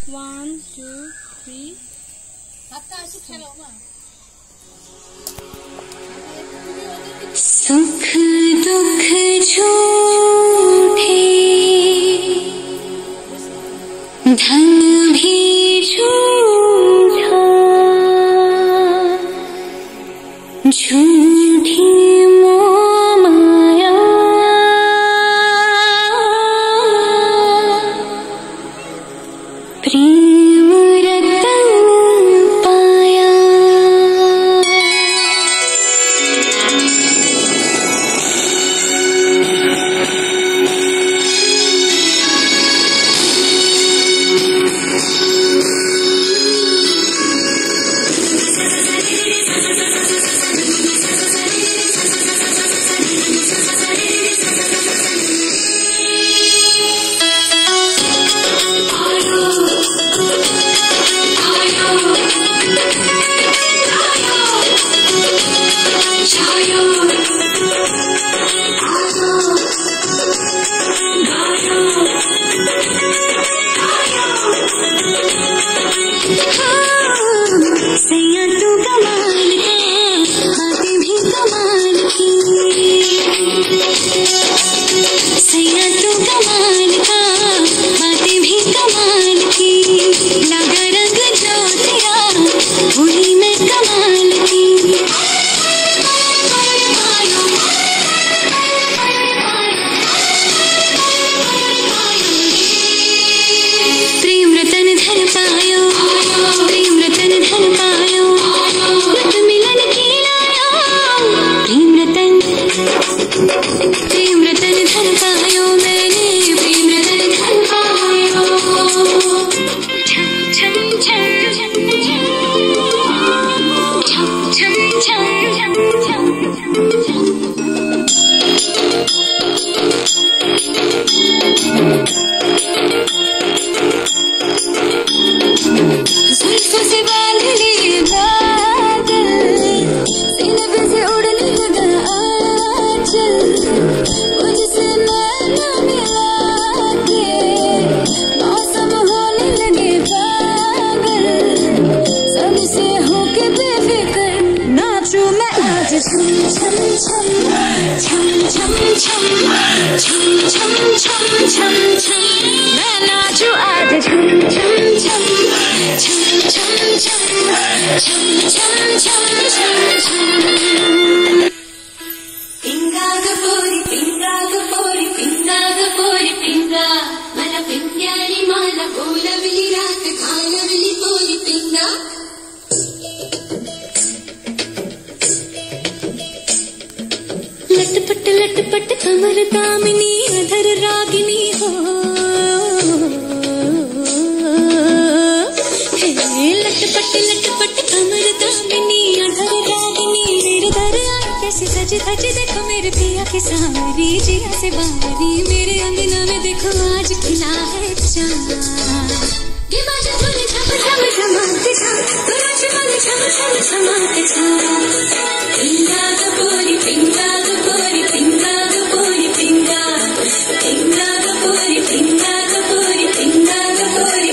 1 2 3 सुख दुख झूठे धन भी झूठा झूठी मोह माया प्रेम रतन पाया। सैया तू कमाल का, बातें भी कमाल की। सैया तू कमाल का, बातें भी कमाल की। लगा रंग जो तेरा, वही मैं कमाल की। प्रेम रतन धन पायो, प्रेम रतन धन पायो, मत मिलन की लायो। प्रेम रतन धन पायो, मैंने प्रेम रतन धन पायो। छम छम छम छम छम छम छम जुल्फों से बांध लिए बादल, सीने पे से उड़ने लगा आंचल। मुझसे नैना मिला के मौसम होने लगे पागल। सबसे होके बेफिक्र नाचूं मैं आज। छम छम छम छम छम छम छम छम छम छम छम मैं नाचूं आज। छम छम छम छम छम छम छम छम छम छम छम। पिंगा गपोरी पिंगा गपोरी पिंगा गपोरी पिंगा मला पिंग्यानी मला बोलवली रात घालवली पोरी पिंगा। लटपट लटपट कमर कामिनी अधर रागिनी हो। लटपट लटपट कमर दामिनी अधर रागिनी मेरे दर आई कैसे सज धज देखो मेरे पिया की सावरी जिया से बारी। मेरे अंगना में देखो आज खिला है चांद। ये बाजा धुन झम झम झमाते झम, तो नाच मन झम झम झमाते झम।